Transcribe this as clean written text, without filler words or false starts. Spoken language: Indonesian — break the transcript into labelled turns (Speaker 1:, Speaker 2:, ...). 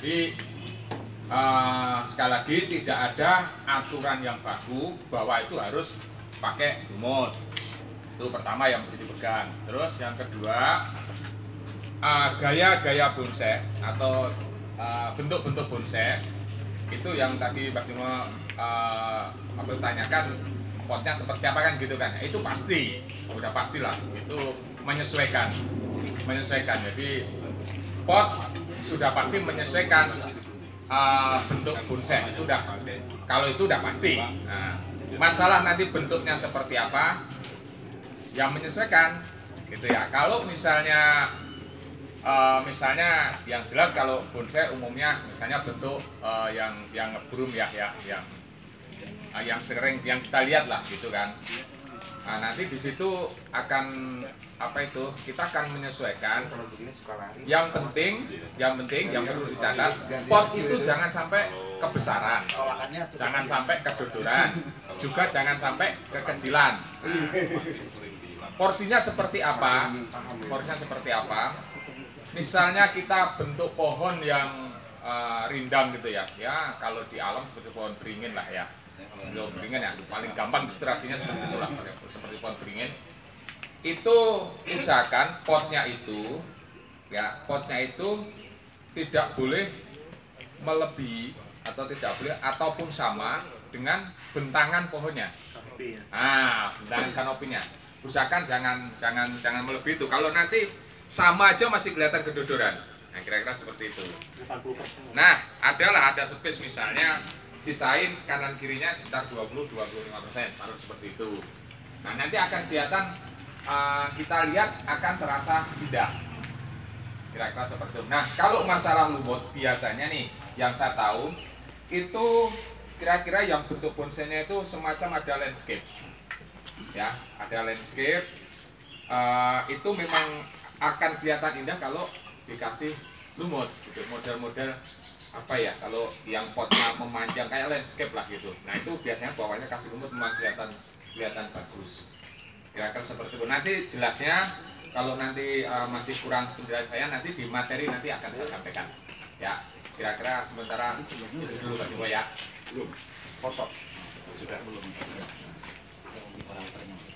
Speaker 1: Jadi sekali lagi tidak ada aturan yang baku bahwa itu harus pakai lumut. Itu pertama yang mesti dipegang. Terus yang kedua, gaya-gaya bonsai atau bentuk-bentuk bonsai itu yang tadi Pak Jimo tanyakan, potnya seperti apa kan gitu kan. Itu pasti, udah pastilah itu menyesuaikan. Jadi pot sudah pasti menyesuaikan bentuk bonsai, itu udah, kalau itu udah pasti. Nah, masalah nanti bentuknya seperti apa yang menyesuaikan gitu ya. Kalau misalnya yang jelas kalau bonsai umumnya misalnya bentuk yang ngebrum ya, yang sering yang kita lihat lah gitu kan. Nah, nanti di situ akan kita akan menyesuaikan. Yang penting yang perlu dicatat, pot itu jangan sampai kebesaran, jangan sampai kedodoran, juga jangan sampai kekecilan. Porsinya seperti apa? Misalnya kita bentuk pohon yang rindang gitu ya. Ya kalau di alam seperti pohon beringin lah ya. Pohon beringin ya, paling gampang ilustrasinya seperti itulah, seperti pohon beringin. Itu usahakan potnya itu tidak boleh melebihi atau tidak boleh ataupun sama dengan bentangan pohonnya. Bentangan kanopinya. Usahakan jangan melebihi itu. Kalau nanti sama aja masih kelihatan kedodoran. Nah, kira-kira seperti itu. Nah, ada space misalnya sisain kanan kirinya sekitar 20-25%, taruh seperti itu. Nah, nanti akan kelihatan, kita lihat akan terasa tidak. Kira-kira seperti itu. Nah, kalau masalah lumut biasanya nih yang saya tahu itu kira-kira yang bentuk bonsainya itu semacam ada landscape. Ya, ada landscape. Itu memang akan kelihatan indah kalau dikasih lumut gitu. Model-model kalau yang potnya memanjang kayak landscape lah gitu. Nah, itu biasanya bawahnya kasih lumut memang kelihatan bagus. Kira-kira seperti itu. Nanti jelasnya kalau nanti masih kurang penjelasan saya, nanti di materi nanti akan saya sampaikan. Ya, kira-kira sementara itu dulu Pak Jimo ya.
Speaker 2: Belum. Foto. Sudah belum. Orang